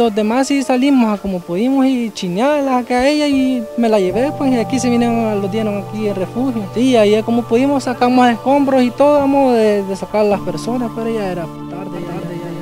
los demás sí salimos a como pudimos y chinearlas acá a ella y me la llevé, pues y aquí se vinieron, los dieron aquí en refugio. Sí, ahí como pudimos sacamos escombros y todo, vamos de sacar a las personas, pero ya era tarde ya.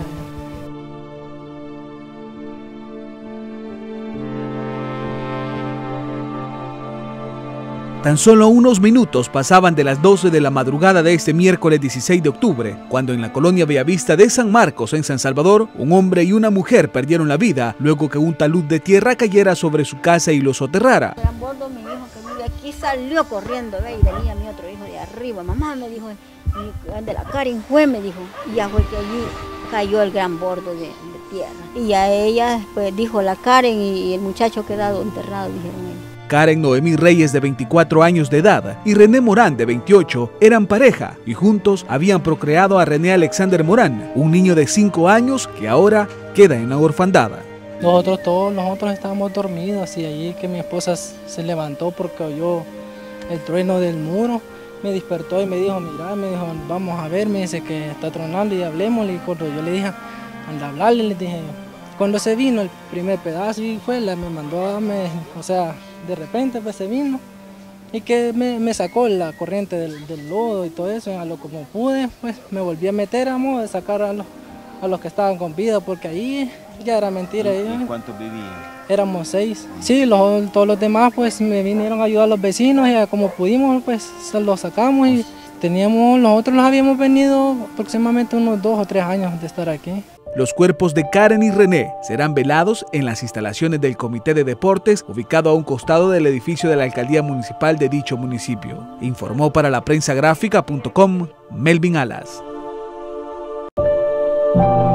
Tan solo unos minutos pasaban de las 12 de la madrugada de este miércoles 16 de octubre, cuando en la colonia Bellavista de San Marcos, en San Salvador, un hombre y una mujer perdieron la vida luego que un talud de tierra cayera sobre su casa y lo soterrara. El bordo, mi hijo que vive aquí, salió corriendo, ve, y venía mi otro hijo de arriba. Mamá me dijo, de la Karen fue, me dijo, y ya fue que allí cayó el gran bordo de tierra. Y a ella, pues dijo la Karen y el muchacho quedado enterrado, dijeron ellos. Karen Noemí Reyes, de 24 años de edad, y René Morán, de 28, eran pareja y juntos habían procreado a René Alexander Morán, un niño de 5 años que ahora queda en la orfandad. Nosotros estábamos dormidos y allí que mi esposa se levantó porque oyó el trueno del muro, me despertó y me dijo, mira, me dijo, vamos a ver, me dice que está tronando y hablemosle. Y cuando yo le dije, anda a hablarle, le dije, cuando se vino el primer pedazo y fue, me mandó a darme, o sea, de repente pues se vino y que me sacó la corriente del lodo y todo eso, a lo como pude, pues me volví a meter a modo de sacar a los que estaban con vida, porque ahí ya era mentira. ¿Y cuántos vivían? Éramos 6. Sí, todos los demás pues me vinieron a ayudar a los vecinos y como pudimos pues se los sacamos y nosotros los habíamos venido aproximadamente unos 2 o 3 años de estar aquí. Los cuerpos de Karen y René serán velados en las instalaciones del Comité de Deportes, ubicado a un costado del edificio de la Alcaldía Municipal de dicho municipio. Informó para la prensagráfica.com Melvin Alas.